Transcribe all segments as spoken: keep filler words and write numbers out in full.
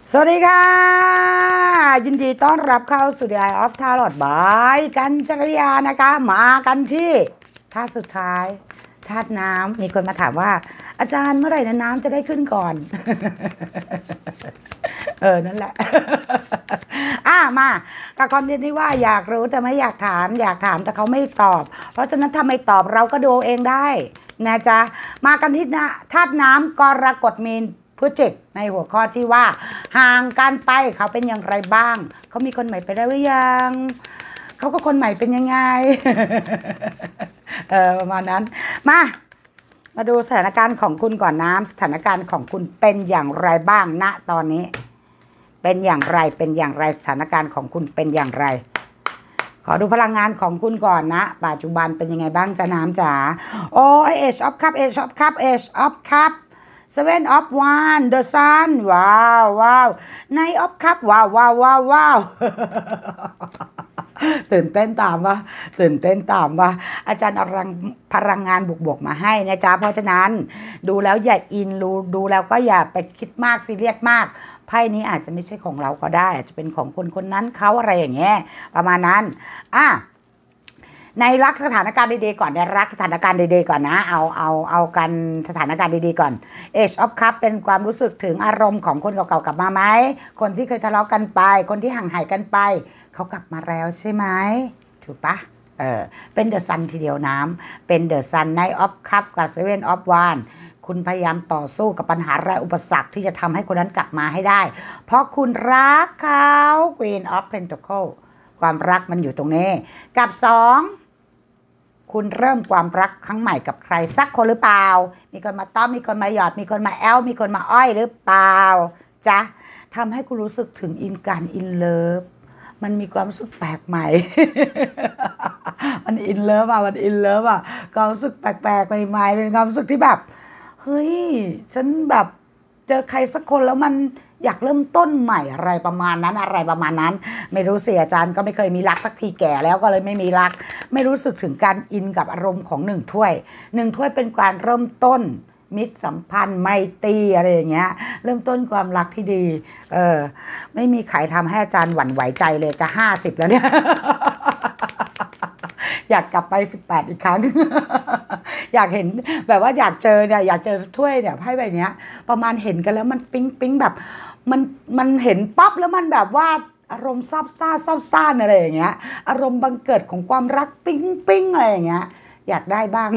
สวัสดีค่ะยินดีต้อนรับเข้าสู่ The Eye of Tarot บายกัญจริยานะคะมากันที่ธาตุสุดท้ายธาตุน้ำมีคนมาถามว่าอาจารย์เมื่อไหร่นะน้ำจะได้ขึ้นก่อน เออนั่นแหละ อ่ะมากับคอมเมนต์ที่ว่าอยากรู้แต่ไม่อยากถามอยากถามแต่เขาไม่ตอบเพราะฉะนั้นถ้าไม่ตอบเราก็ดูเองได้นะจ๊ะมากันที่ธาตุน้ำกรกฎมีนพฤศจิกในหัวข้อที่ว่าห่างกันไปเขาเป็นอย่างไรบ้างเขามีคนใหม่ไปได้หรือยังเขาก็คนใหม่เป็นยังไง เออประมาณนั้นมามาดูสถานการณ์ของคุณก่อนน้ำสถานการณ์ของคุณเป็นอย่างไรบ้างณตอนนี้เป็นอย่างไรเป็นอย่างไรสถานการณ์ของคุณเป็นอย่างไรขอดูพลังงานของคุณก่อนนะปัจจุบันเป็นยังไงบ้างจ้าน้ำจ๋าโอ้ย Age of Cup Age of Cup Age of Cup Seven of Wands The Sun ว้าวว้าว Knight of Cup ว้าวว้าวว้าวว้าว ตื่นเต้นตามวะตื่นเต้นตามวะอาจารย์เอาพลังงานบวกๆมาให้นะจ๊ะเพราะฉะนั้นดูแล้วอย่าอินดูดูแล้วก็อย่าไปคิดมากซีเรียสมากไพ่นี้อาจจะไม่ใช่ของเราก็ได้อาจจะเป็นของคนคนนั้นเขาอะไรอย่างเงี้ยประมาณนั้นอ่ะในรักสถานการณ์ดีๆก่อนในรักสถานการณ์ดีๆก่อนนะเอาเอาเอากันสถานการณ์ดีๆก่อน Age of Cup เป็นความรู้สึกถึงอารมณ์ของคนเก่าๆกลับมาไหมคนที่เคยทะเลาะกันไปคนที่ห่างหายกันไปเขากลับมาแล้วใช่ไหมถูกปะเออเป็นเดอะซันทีเดียวน้ำเป็นเดอะซันไนท์ออฟคัพกับเซเว่นออฟวานคุณพยายามต่อสู้กับปัญหาและอุปสรรคที่จะทำให้คนนั้นกลับมาให้ได้เพราะคุณรักเขา Queen of Pentacles ความรักมันอยู่ตรงนี้กับสองคุณเริ่มความรักครั้งใหม่กับใครสักคนหรือเปล่ามีคนมาต้อมมีคนมาหยอดมีคนมาแอลมีคนมาอ้อยหรือเปล่าจ๊ะทำให้คุณรู้สึกถึงอินการอินเลิฟมันมีความรู้สึกแปลกใหม่ มันอินเลิฟอ่ะมันอินเลิฟอ่ะความรู้สึกแปลกๆใหม่ๆเป็นความรู้สึกที่แบบเฮ้ยฉันแบบเจอใครสักคนแล้วมันอยากเริ่มต้นใหม่อะไรประมาณนั้นอะไรประมาณนั้นไม่รู้สิอาจารย์ก็ไม่เคยมีรักสักทีแก่แล้วก็เลยไม่มีรักไม่รู้สึกถึงการอินกับอารมณ์ของหนึ่งถ้วยหนึ่งถ้วยเป็นการเริ่มต้นมิตรสัมพันธ์ไมตรีอะไรอย่างเงี้ยเริ่มต้นความรักที่ดีเออไม่มีใครทำให้อาจารย์หวั่นไหวใจเลยจะห้าสิบแล้วเนี่ย อยากกลับไปสิบแปดอีกครั้ง อยากเห็นแบบว่าอยากเจอเนี่ยอยากเจอถ้วยเนี่ยไพ่ใบนี้ประมาณเห็นกันแล้วมันปิ๊งปิ๊งแบบมันมันเห็นปั๊บแล้วมันแบบว่าอารมณ์ซับซ่าซับซ่านอะไรอย่างเงี้ยอารมณ์บังเกิดของความรักปิ๊งปิ๊งอะไรอย่างเงี้ยอยากได้บ้าง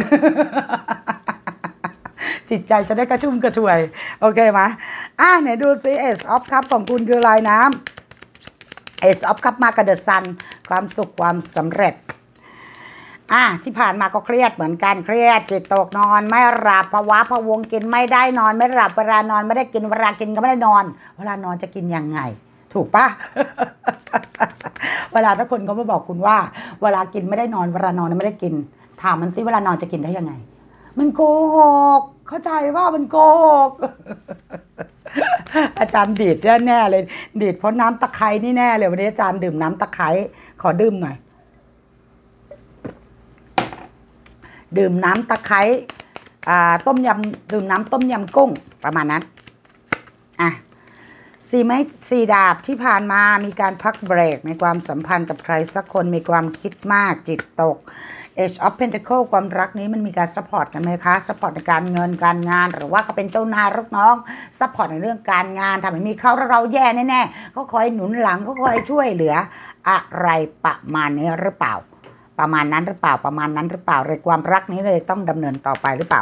จิตใจจะได้กระชุ่มกระชวยโอเคไหมอ่ะไหนดูซิ Ace of Cup ของคุณคืออะไรน้ำ Ace of Cup มากับ The Sun ความสุขความสำเร็จอ่ะที่ผ่านมาก็เครียดเหมือนกันเครียดจิตตกนอนไม่หลับภาวะพะวงกินไม่ได้นอนไม่หลับเวลานอนไม่ได้กินเวลากินก็ไม่ได้นอนเวลานอนจะกินยังไงถูกปะ เวลาถ้าคนเขามาบอกคุณว่าเวลากินไม่ได้นอนเวลานอนไม่ได้กินถามมันสิเวลานอนจะกินได้ยังไงมันโกหกเข้าใจว่ามันโกหก อาจารย์ดีดแน่เลยดีดเพราะน้ำตะไคร้นี่แน่เลยวันนี้อาจารย์ดื่มน้ำตะไคร้ขอดื่มหน่อยดื่มน้ำตะไคร้ต้มยำดื่มน้ำต้มยำกุ้งประมาณนั้นอ่ะสี่ไม้สี่ดาบที่ผ่านมามีการพักเบรกในความสัมพันธ์กับใครสักคนมีความคิดมากจิตตก Age of Pentacles ความรักนี้มันมีการซัพพอร์ตกันไหมคะซัพพอร์ตในการเงินการงานหรือว่าเขาเป็นเจ้านายลูกน้องซัพพอร์ตในเรื่องการงานทำให้มีเขาแล้วเราแย่แน่ๆเขาคอยหนุนหลังเขาคอยช่วยเหลืออะไรประมาณนี้หรือเปล่าประมาณนั้นหรือเปล่าประมาณนั้นหรือเปล่าเลยความรักนี้เลยต้องดำเนินต่อไปหรือเปล่า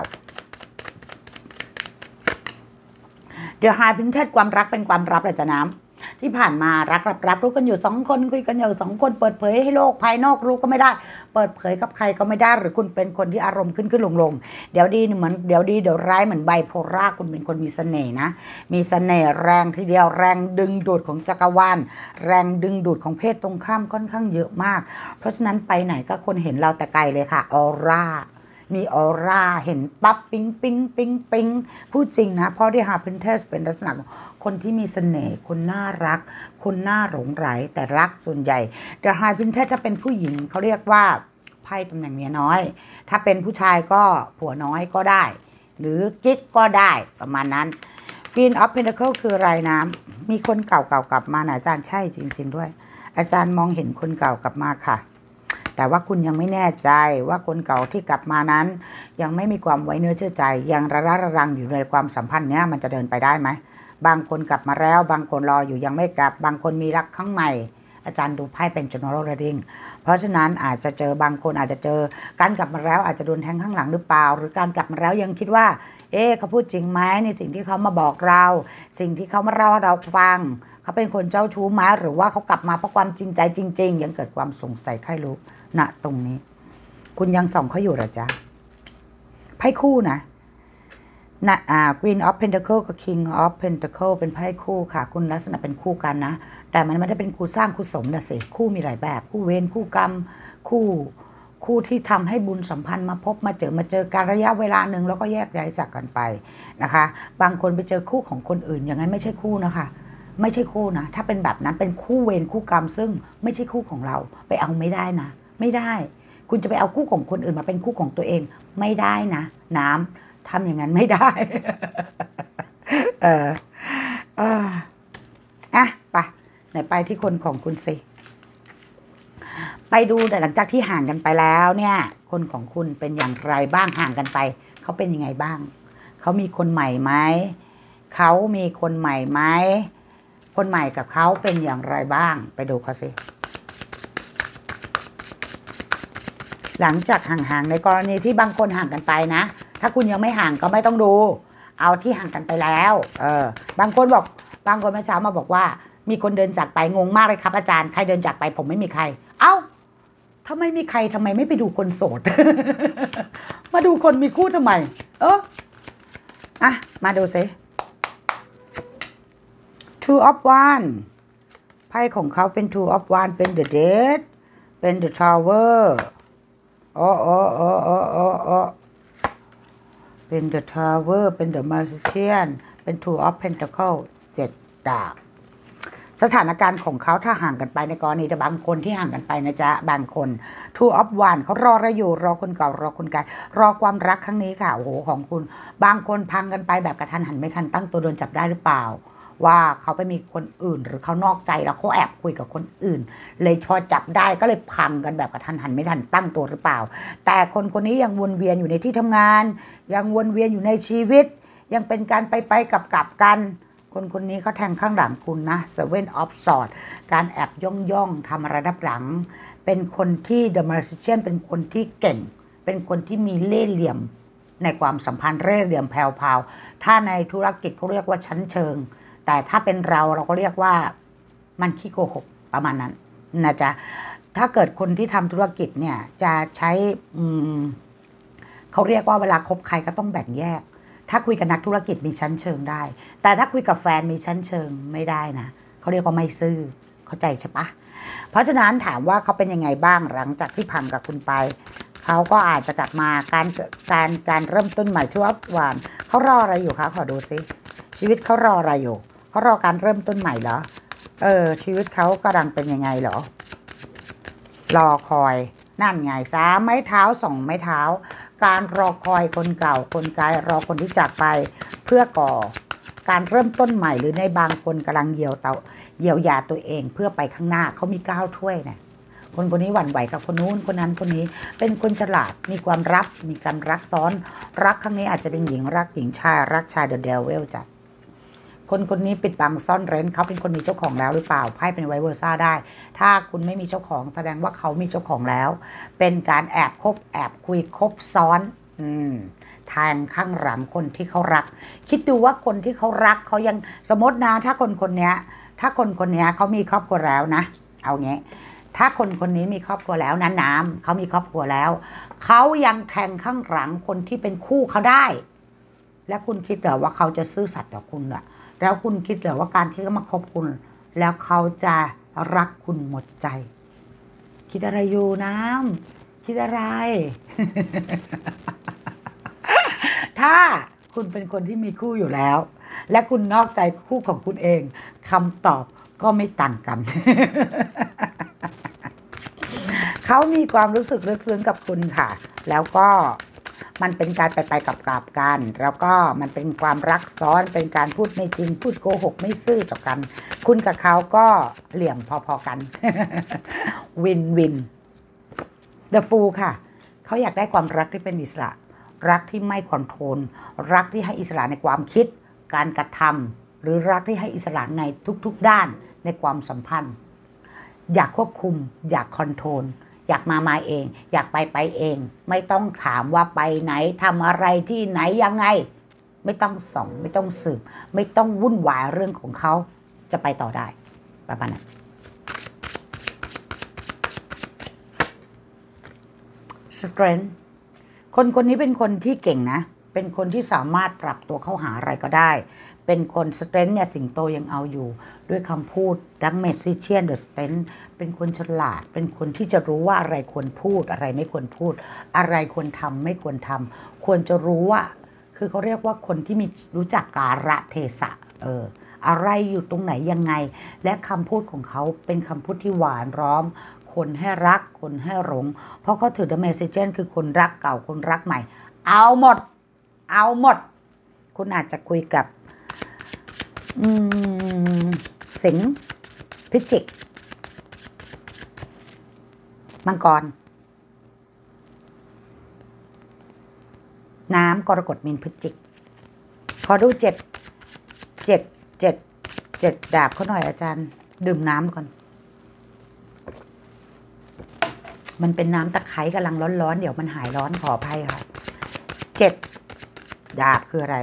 เดี๋ยวหาพินเทศความรักเป็นความลับเลยจ้ะน้ำที่ผ่านมารักรับรับรู้กันอยู่สองคนคุยกันอยู่สองคนเปิดเผยให้โลกภายนอกรู้ก็ไม่ได้เปิดเผยกับใครก็ไม่ได้หรือคุณเป็นคนที่อารมณ์ขึ้นขึ้นลงลงเดี๋ยวดีเหมือนเดี๋ยวดีเดี๋ยวร้ายเหมือนไบโพล่าคุณเป็นคนมีเสน่ห์นะมีเสน่ห์แรงทีเดียวแรงดึงดูดของจักรวาลแรงดึงดูดของเพศตรงข้ามค่อนข้างเยอะมากเพราะฉะนั้นไปไหนก็คนเห็นเราแต่ไกลเลยค่ะออร่ามีออร่าเห็นปั๊บปิ๊งปิ๊งปิ๊งปิ๊งพูดจริงนะเพราะที่ฮาร์พินเทสเป็นลักษณะคนที่มีเสน่ห์คนน่ารักคนน่าหลงไหลแต่รักส่วนใหญ่แต่ฮาร์พินเทสถ้าเป็นผู้หญิงเขาเรียกว่าไพ่ตำแหน่งเมียน้อยถ้าเป็นผู้ชายก็ผัวน้อยก็ได้หรือกิ๊กก็ได้ประมาณนั้น Queen of Pentacles คืออะไรน้ำมีคนเก่าๆกลับมานะอาจารย์ใช่จริงๆด้วยอาจารย์มองเห็นคนเก่ากลับมาค่ะแต่ว่าคุณยังไม่แน่ใจว่าคนเก่าที่กลับมานั้นยังไม่มีความไว้เนื้อเชื่อใจยังระระระรังอยู่ในความสัมพันธ์เนี้ยมันจะเดินไปได้ไหมบางคนกลับมาแล้วบางคนรออยู่ยังไม่กลับบางคนมีรักครั้งใหม่อาจารย์ดูไพ่เป็น general reading เพราะฉะนั้นอาจจะเจอบางคนอาจจะเจอการกลับมาแล้วอาจจะโดนแทงข้างหลังหรือเปล่าหรือการกลับมาแล้วยังคิดว่าเอ๊ะเขาพูดจริงไหมในสิ่งที่เขามาบอกเราสิ่งที่เขามาเล่าให้เราฟังเขาเป็นคนเจ้าชู้ไหมหรือว่าเขากลับมาเพราะความจริงใจจริงๆยังเกิดความสงสัยใครรู้ณตรงนี้คุณยังส่องเขาอยู่หรอจ๊ะไพ่คู่นะนะอ่า Queen of Pentacle กับ King of Pentacle เป็นไพ่คู่ค่ะคุณลักษณะเป็นคู่กันนะแต่มันไม่ได้เป็นคู่สร้างคู่สมนะสิคู่มีหลายแบบคู่เวรคู่กรรมคู่คู่ที่ทำให้บุญสัมพันธ์มาพบมาเจอมาเจอการระยะเวลาหนึ่งแล้วก็แยกย้ายจากกันไปนะคะบางคนไปเจอคู่ของคนอื่นอย่างนั้นไม่ใช่คู่นะคะไม่ใช่คู่นะถ้าเป็นแบบนั้นเป็นคู่เวรคู่กรรมซึ่งไม่ใช่คู่ของเราไปเอาไม่ได้นะไม่ได้คุณจะไปเอาคู่ของคนอื่นมาเป็นคู่ของตัวเองไม่ได้นะน้ำทำอย่างนั้นไม่ได้ เออเอออ่ะไปไหนไปที่คนของคุณสิไปดูแต่หลังจากที่ห่างกันไปแล้วเนี่ยคนของคุณเป็นอย่างไรบ้างห่างกันไปเขาเป็นยังไงบ้างเขามีคนใหม่ไหมเขามีคนใหม่ไหมคนใหม่กับเขาเป็นอย่างไรบ้างไปดูเขาสิหลังจากห่างๆในกรณีที่บางคนห่างกันไปนะถ้าคุณยังไม่ห่างก็ไม่ต้องดูเอาที่ห่างกันไปแล้วเออบางคนบอกบางคนเมื่อเช้ามาบอกว่ามีคนเดินจากไปงงมากเลยครับอาจารย์ใครเดินจากไปผมไม่มีใครเอ้าถ้าไม่มีใครทำไมไม่ไปดูคนโสด มาดูคนมีคู่ทำไมเอออ่ะมาดูสิ Two of Wands ไพ่ของเขาเป็น Two of Wands เป็น The Death เป็น The Tower โอ้โอ้โอ้โอ้โอ้โอ้เป็น The Tower เป็น The Magician เป็น Two of Pentacles เจ็ดดาบสถานการณ์ของเขาถ้าห่างกันไปในกรณีแต่บางคนที่ห่างกันไปนะจ๊ะบางคน Two of Wands เขารอเราอยู่รอคนเก่ารอคนไกลรอความรักครั้งนี้ค่ะโอ้โหของคุณบางคนพังกันไปแบบกระทันหันไม่ทันตั้งตัวโดนจับได้หรือเปล่าว่าเขาไปมีคนอื่นหรือเขานอกใจแล้วเขาแอบคุยกับคนอื่นเลยชอจับได้ก็เลยพังกันแบบกระทันหันไม่ทันตั้งตัวหรือเปล่าแต่คนคนนี้ยังวนเวียนอยู่ในที่ทำงานยังวนเวียนอยู่ในชีวิตยังเป็นการไปไปกลับกลับกันคนคนนี้เขาแทงข้างหลังคุณนะ Seven of Swords การแอบย่องย่องทำอะไรรับหลังเป็นคนที่ The Magician เป็นคนที่เก่งเป็นคนที่มีเล่ห์เหลี่ยมในความสัมพันธ์เล่ห์เหลี่ยมแผ่วๆถ้าในธุรกิจเขาเรียกว่าชั้นเชิงแต่ถ้าเป็นเราเราก็เรียกว่ามันขี้โกหกประมาณนั้นนะจ๊ะถ้าเกิดคนที่ทำธุรกิจเนี่ยจะใช้เขาเรียกว่าเวลาคบใครก็ต้องแบ่งแยกถ้าคุยกับนักธุรกิจมีชั้นเชิงได้แต่ถ้าคุยกับแฟนมีชั้นเชิงไม่ได้นะเขาเรียกว่าไม่ซื่อเข้าใจใช่ปะเพราะฉะนั้นถามว่าเขาเป็นยังไงบ้างหลังจากที่พังกับคุณไปเขาก็อาจจะกลับมาการการการเริ่มต้นใหม่ทั่ววันเขารออะไรอยู่คะขอดูซิชีวิตเขารออะไรอยู่เขารอการเริ่มต้นใหม่เหรอเออชีวิตเขากำลังเป็นยังไงเหรอรอคอยนั่นไงสามไม้เท้าสองไม้เท้าการรอคอยคนเก่าคนไกลรอคนที่จากไปเพื่อก่อการเริ่มต้นใหม่หรือในบางคนกำลังเยียวเตาเยียวยาตัวเองเพื่อไปข้างหน้าเขามีก้าวถ้วยนะคนคนนี้หวั่นไหวกับคนนู้นคนนั้นคนนี้เป็นคนฉลาดมีความรักมีการรักซ้อนรักครั้งนี้อาจจะเป็นหญิงรักหญิงชายรักชายเดอะเดวิลจัดคนคนนี้ปิดบังซ่อนเร้นเขาเป็นคนมีเจ้าของแล้วหรือเปล่าไพ่เป็นไวเวอร์ซ่าได้ถ้าคุณไม่มีเจ้าของแสดงว่าเขามีเจ้าของแล้วเป็นการแอบคบแอบคุยคบซ้อนอืมทางข้างหลังคนที่เขารักคิดดูว่าคนที่เขารักเขายังสมมตินะถ้าคนคนนี้ถ้าคนคนนี้เขามีครอบครัวแล้วนะเอาเงี้ยถ้าคนคนนี้มีครอบครัวแล้วนะน้ำเขามีครอบครัวแล้วเขายังแทงข้างหลังคนที่เป็นคู่เขาได้และคุณคิดเหรอว่าเขาจะซื่อสัตย์ต่อคุณอะแล้วคุณคิดเหรอว่าการที่เขามาคบคุณแล้วเขาจะรักคุณหมดใจคิดอะไรอยู่น้ำคิดอะไร ถ้าคุณเป็นคนที่มีคู่อยู่แล้วและคุณนอกใจคู่ของคุณเองคำตอบก็ไม่ต่างกัน เขามีความรู้สึกลึกซึ้งกับคุณค่ะแล้วก็มันเป็นการไปไปกับกับกัน แล้วก็มันเป็นความรักซ้อนเป็นการพูดไม่จริงพูดโกหกไม่ซื่อต่อกันคุณกับเขาก็เหลี่ยมพอๆกันวินวิน The Fool ค่ะเขาอยากได้ความรักที่เป็นอิสระรักที่ไม่คอนโทรลรักที่ให้อิสระในความคิดการกระทำหรือรักที่ให้อิสระในทุกๆด้านในความสัมพันธ์อยากควบคุมอยากคอนโทรลอยากมามาเองอยากไปไปเองไม่ต้องถามว่าไปไหนทำอะไรที่ไหนยังไงไม่ต้องส่องไม่ต้องสืบไม่ต้องวุ่นวายเรื่องของเขาจะไปต่อได้ประมาณนั้น Strength คนคนนี้เป็นคนที่เก่งนะเป็นคนที่สามารถปรับตัวเข้าหาอะไรก็ได้เป็นคน Strength เนี่ยสิงโตยังเอาอยู่ด้วยคำพูดดังเมสซิเชียนเดอะสเตนเป็นคนฉลาดเป็นคนที่จะรู้ว่าอะไรควรพูดอะไรไม่ควรพูดอะไรควรทำไม่ควรทำควรจะรู้ว่าคือเขาเรียกว่าคนที่มีรู้จักกาลเทศะเอออะไรอยู่ตรงไหนยังไงและคำพูดของเขาเป็นคำพูดที่หวานร้อมคนให้รักคนให้หลงเพราะเขาถือ The Message คือคนรักเก่าคนรักใหม่เอาหมดเอาหมดคุณอาจจะคุยกับสิงห์พิจิกมังกรน้ำกรกฎมีนพฤศจิกขอดูเจ็ดเจ็ดเจ็ดเจ็ดดาบเขาหน่อยอาจารย์ดื่มน้ำก่อนมันเป็นน้ำตะไคร้กำลังร้อนๆเดี๋ยวมันหายร้อนขออภัยค่ะเจ็ดดาบคืออะไร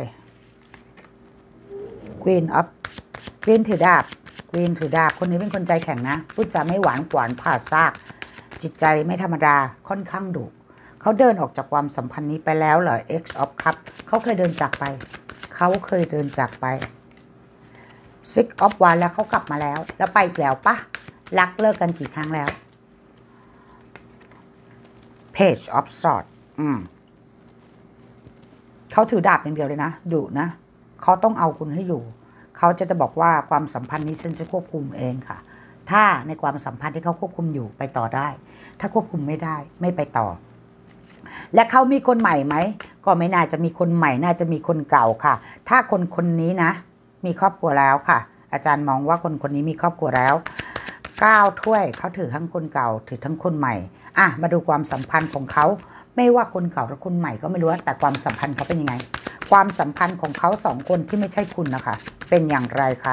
Queen of Queen ถือดาบ Queen ถือดาบคนนี้เป็นคนใจแข็งนะพูดจาไม่หวานกวานผ่าซากจิตใจไม่ธรรมดาค่อนข้างดุเขาเดินออกจากความสัมพันธ์นี้ไปแล้วเหรอ X of Cup เขาเคยเดินจากไปเขาเคยเดินจากไป Six of Wands แล้วเขากลับมาแล้วแล้วไปอีกแล้วปะรักเลิกกันกี่ครั้งแล้ว Page of Swords อืมเขาถือดาบอย่างเดียวเลยนะดุนะเขาต้องเอาคุณให้อยู่เขาจะจะบอกว่าความสัมพันธ์นี้ฉันจะควบคุมเองค่ะถ้าในความสัมพันธ์ที่เขาควบคุมอยู่ไปต่อได้ถ้าควบคุมไม่ได้ไม่ไปต่อและเขามีคนใหม่ไหมก็ไม่น่าจะมีคนใหม่น่าจะมีคนเก่าค่ะถ้าคนคนนี้นะมีครอบครัวแล้วค่ะอาจารย์มองว่าคนคนนี้มีครอบครัวแล้วเก้าถ้วยเขาถือทั้งคนเก่าถือทั้งคนใหม่อ่ะมาดูความสัมพันธ์ของเขาไม่ว่าคนเก่าหรือคนใหม่ก็ไม่รู้แต่ความสัมพันธ์เขาเป็นยังไงความสัมพันธ์ของเขาสองคนที่ไม่ใช่คุณนะคะเป็นอย่างไรคะ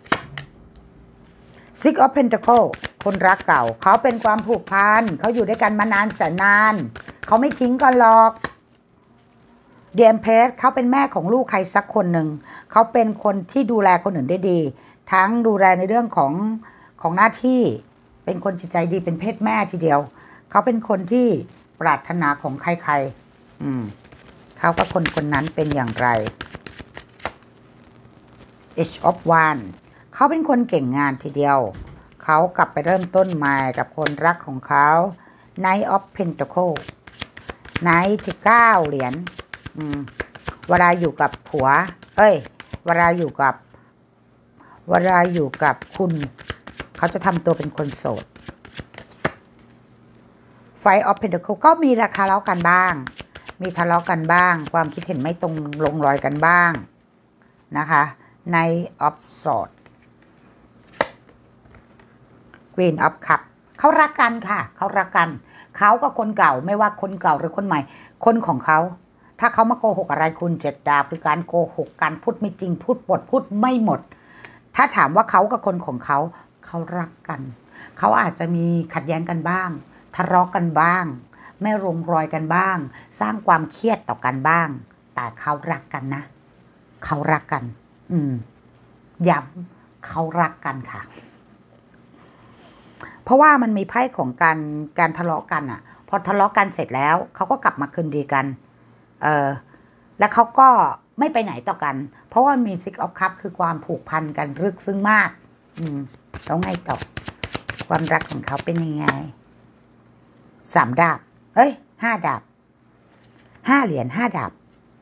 Six of Pentacles คนรักเก่าเขาเป็นความผูกพันเขาอยู่ด้วยกันมานานแสนนานเขาไม่ทิ้งกันหรอก The Empress เขาเป็นแม่ของลูกใครสักคนหนึ่งเขาเป็นคนที่ดูแลคนอื่นได้ดีทั้งดูแลในเรื่องของของหน้าที่เป็นคนจิตใจดีเป็นเพศแม่ทีเดียวเขาเป็นคนที่ปรารถนาของใครๆอืมเขากับคนคนนั้นเป็นอย่างไร Age of Wands เขาเป็นคนเก่งงานทีเดียวเขากลับไปเริ่มต้นใหม่กับคนรักของเขา Knight of Pentacles Knight ที่เก้าเหรียญอืมเวลาอยู่กับผัวเอ้ยเวลาอยู่กับเวลาอยู่กับคุณเขาจะทำตัวเป็นคนโสด Five of Pentacles ก็มีราคาทะเลาะกันบ้างมีทะเลาะกันบ้างความคิดเห็นไม่ตรงลงรอยกันบ้างนะคะใน of Swords Queen of Cup เขารักกันค่ะเขารักกันเขากับคนเก่าไม่ว่าคนเก่าหรือคนใหม่คนของเขาถ้าเขามาโกหกอะไรคุณเจ็ดดาบคือการโกหกการพูดไม่จริงพูดบทพูดไม่หมดถ้าถามว่าเขากับคนของเขาเขารักกันเขาอาจจะมีขัดแย้งกันบ้างทะเลาะกันบ้างไม่ลงรอยกันบ้างสร้างความเครียดต่อกันบ้างแต่เขารักกันนะเขารักกันอืมย้ำเขารักกันค่ะเพราะว่ามันมีไพ่ของการการทะเลาะกันอ่ะพอทะเลาะกันเสร็จแล้วเขาก็กลับมาคืนดีกันเออแล้วเขาก็ไม่ไปไหนต่อกันเพราะว่ามี Six of Cups คือความผูกพันกันลึกซึ้งมากอืมแล้วไงต่อความรักของเขาเป็นยังไงสามดาบเอ้ยห้าดาบห้าเหรียญห้าดาบ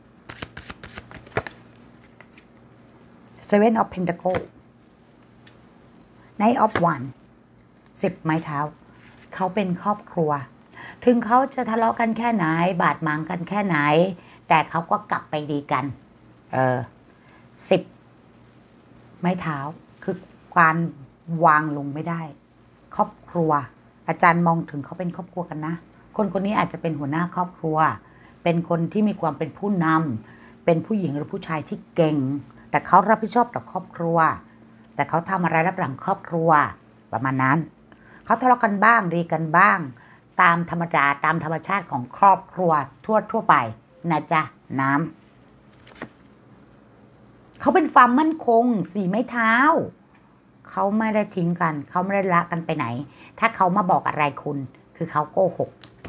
Seven of Pentacles Knight of Wands สิบไม้เท้าเขาเป็นครอบครัวถึงเขาจะทะเลาะกันแค่ไหนบาดหมางกันแค่ไหนแต่เขาก็กลับไปดีกันเออสิบไม้เท้าคือการวางลงไม่ได้ครอบครัวอาจารย์มองถึงเขาเป็นครอบครัวกันนะคนคนนี้อาจจะเป็นหัวหน้าครอบครัวเป็นคนที่มีความเป็นผู้นำเป็นผู้หญิงหรือผู้ชายที่เก่งแต่เขารับผิดชอบต่อครอบครัวแต่เขาทำอะไรรับหลังครอบครัวประมาณนั้นเขาทะเลาะกันบ้างดีกันบ้างตามธรรมดาตามธรรมชาติของครอบครัวทั่วทั่วไปนะจ๊ะน้ำเขาเป็นความมั่นคงสี่ไม้เท้าเขาไม่ได้ทิ้งกันเขาไม่ได้ละกันไปไหนถ้าเขามาบอกอะไรคุณคือเขาโกหก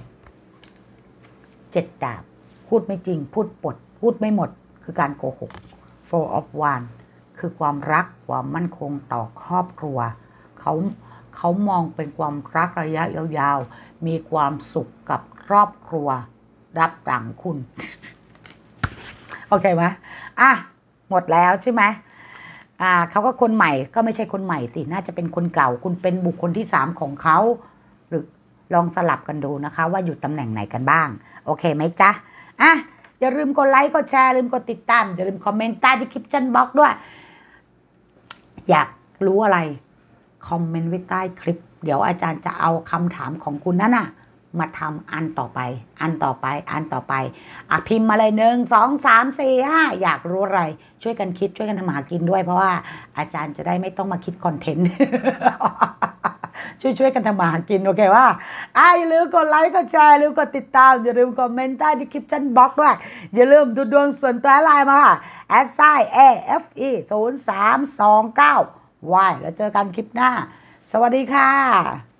เจ็ดดาบพูดไม่จริงพูดปดพูดไม่หมดคือการโกหก four of wands คือความรักความมั่นคงต่อครอบครัวเขาเขามองเป็นความรักระยะยาวๆมีความสุขกับครอบครัวรับหลังคุณ โอเคไหมอ่ะหมดแล้วใช่ไหมอ่าเขาก็คนใหม่ก็ไม่ใช่คนใหม่สิน่าจะเป็นคนเก่าคุณเป็นบุคคลที่สามของเขาหรือลองสลับกันดูนะคะว่าอยู่ตำแหน่งไหนกันบ้างโอเคไหมจ๊ะอ่ะอย่าลืมกดไลค์กดแชร์ลืมกดติดตามอย่าลืมคอมเมนต์ใต้ดีคริปชั่นบ็อกซ์ด้วยอยากรู้อะไรคอมเมนต์ไว้ใต้คลิปเดี๋ยวอาจารย์จะเอาคำถามของคุณนั่นน่ะมาทำอันต่อไปอันต่อไปอันต่อไปอ่ะพิมพ์มาเลยหนึ่งสองสามสี่ห้าอยากรู้อะไรช่วยกันคิดช่วยกันทำหากินด้วยเพราะว่าอาจารย์จะได้ไม่ต้องมาคิดคอนเทนต์ ช่วยช่วยกันทำมาหากินโอเคว่าอ่ะอย่าลืมกดไลค์กดแชร์อย่าลืมกดติดตามอย่าลืมคอมเมนต์ใต้ดีคริปชั่นบ็อกซ์ด้วยอย่าลืมดูดวงส่วนตัวไลน์มาแอดไซน์ เอ เอฟ อี ศูนย์ สาม สอง เก้า วาย แล้วเจอกันคลิปหน้าสวัสดีค่ะ